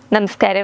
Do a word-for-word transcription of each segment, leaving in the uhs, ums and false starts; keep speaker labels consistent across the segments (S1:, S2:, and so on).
S1: നമസ്കാരം.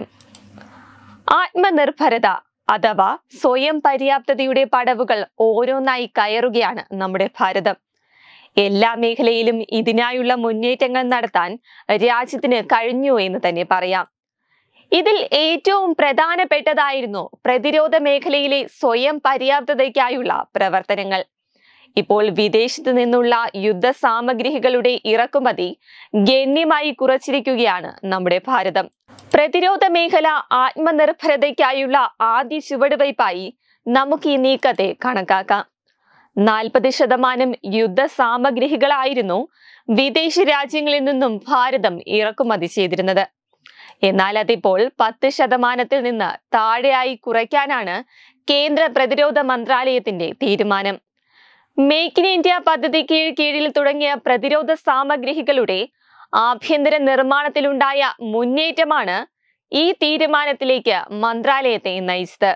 S1: ആത്മനിർഭരത അഥവാ സ്വയം പര്യാപ്തതയുടെ പടവുകൾ ഓരോന്നായി കയറുകയാണ് നമ്മുടെ ഭാരതം. എല്ലാ മേഖലയിലും ഇതിനായുള്ള മുന്നേറ്റങ്ങൾ നടത്താൻ രാജ്യത്തിന് കഴിഞ്ഞു എന്ന് തന്നെ പറയാം. ഇതിൽ ഏറ്റവും പ്രധാനപ്പെട്ടതായിരുന്നു പ്രതിരോധ മേഖലയിലെ സ്വയം പര്യാപ്തതയ്ക്കായുള്ള പ്രവർത്തനങ്ങൾ. ഇപ്പോൾ വിദേശത്തു നിന്നുള്ള യുദ്ധ സാമഗ്രികളുടെ ഇറക്കുമതി ഗണ്യമായി കുറച്ചിരിക്കുകയാണ് നമ്മുടെ ഭാരതം. പ്രതിരോധ മേഖല ആത്മനിർഭരതയ്ക്കായുള്ള ആദ്യ ചുവടുവയ്പായി നമുക്ക് ഈ നീക്കത്തെ കണക്കാക്കാം. നാൽപ്പത് ശതമാനം യുദ്ധ സാമഗ്രികളായിരുന്നു വിദേശ രാജ്യങ്ങളിൽ നിന്നും ഭാരതം ഇറക്കുമതി ചെയ്തിരുന്നത്. എന്നാൽ അതിപ്പോൾ പത്ത് ശതമാനത്തിൽ നിന്ന് താഴെയായി കുറയ്ക്കാനാണ് കേന്ദ്ര പ്രതിരോധ മന്ത്രാലയത്തിന്റെ തീരുമാനം. മേക്ക് ഇൻ ഇന്ത്യ പദ്ധതിക്ക് കീഴിൽ തുടങ്ങിയ പ്രതിരോധ സാമഗ്രികളുടെ ആഭ്യന്തര നിർമ്മാണത്തിലുണ്ടായ മുന്നേറ്റമാണ് ഈ തീരുമാനത്തിലേക്ക് മന്ത്രാലയത്തെ നയിച്ചത്.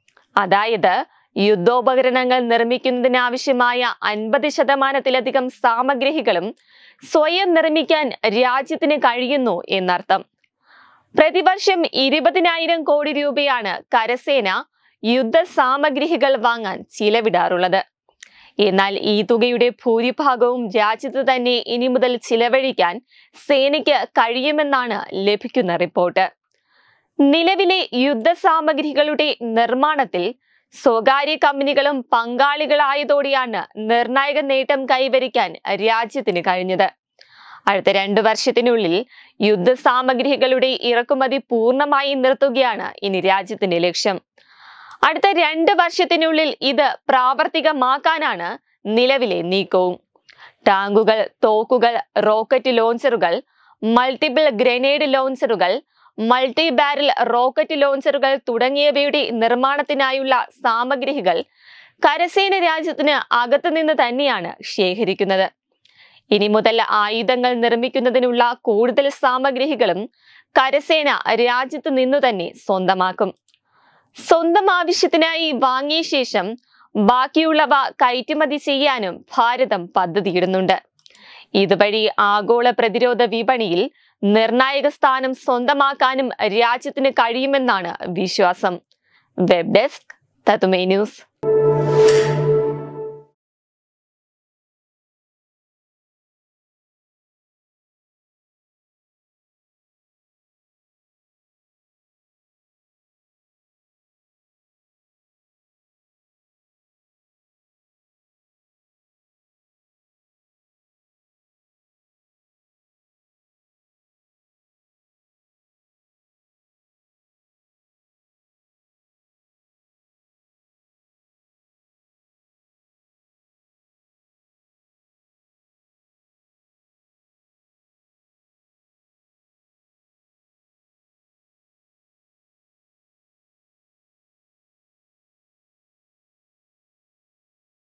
S1: അതായത് യുദ്ധോപകരണങ്ങൾ നിർമ്മിക്കുന്നതിനാവശ്യമായ അൻപത് ശതമാനത്തിലധികം സാമഗ്രികളും സ്വയം നിർമ്മിക്കാൻ രാജ്യത്തിന് കഴിയുന്നു എന്നർത്ഥം. പ്രതിവർഷം ഇരുപതിനായിരം കോടി രൂപയാണ് കരസേന യുദ്ധ സാമഗ്രികൾ വാങ്ങാൻ ചിലവിടാറുള്ളത്. എന്നാൽ ഈ തുകയുടെ ഭൂരിഭാഗവും രാജ്യത്ത് തന്നെ ഇനി മുതൽ ചിലവഴിക്കാൻ സേനയ്ക്ക് കഴിയുമെന്നാണ് ലഭിക്കുന്ന റിപ്പോർട്ട്. നിലവിലെ യുദ്ധ സാമഗ്രികളുടെ നിർമ്മാണത്തിൽ സ്വകാര്യ കമ്പനികളും പങ്കാളികളായതോടെയാണ് നിർണായക നേട്ടം കൈവരിക്കാൻ രാജ്യത്തിന് കഴിഞ്ഞത്. അടുത്ത രണ്ടു വർഷത്തിനുള്ളിൽ യുദ്ധ സാമഗ്രികളുടെ ഇറക്കുമതി പൂർണ്ണമായി നിർത്തുകയാണ് ഇനി രാജ്യത്തിന്റെ ലക്ഷ്യം. അടുത്ത രണ്ട് വർഷത്തിനുള്ളിൽ ഇത് പ്രാവർത്തികമാക്കാനാണ് നിലവിലെ നീക്കവും. ടാങ്കുകൾ, തോക്കുകൾ, റോക്കറ്റ് ലോഞ്ചറുകൾ, മൾട്ടിപ്പിൾ ഗ്രനേഡ് ലോഞ്ചറുകൾ, മൾട്ടി ബാരൽ റോക്കറ്റ് ലോഞ്ചറുകൾ തുടങ്ങിയവയുടെ നിർമ്മാണത്തിനായുള്ള സാമഗ്രികൾ കരസേന രാജ്യത്തിന് അകത്തുനിന്ന് തന്നെയാണ് ശേഖരിക്കുന്നത്. ഇനി മുതൽ ആയുധങ്ങൾ നിർമ്മിക്കുന്നതിനുള്ള കൂടുതൽ സാമഗ്രികളും കരസേന രാജ്യത്ത് നിന്നു തന്നെ സ്വന്തമാക്കും. സ്വന്തം ആവശ്യത്തിനായി വാങ്ങിയ ശേഷം ബാക്കിയുള്ളവ കയറ്റുമതി ചെയ്യാനും ഭാരതം പദ്ധതിയിടുന്നുണ്ട്. ഇതുവഴി ആഗോള പ്രതിരോധ വിപണിയിൽ നിർണായക സ്ഥാനം സ്വന്തമാക്കാനും രാജ്യത്തിന് കഴിയുമെന്നാണ് വിശ്വാസം. വെബ് ഡെസ്ക് തത്തുമൈ ന്യൂസ്.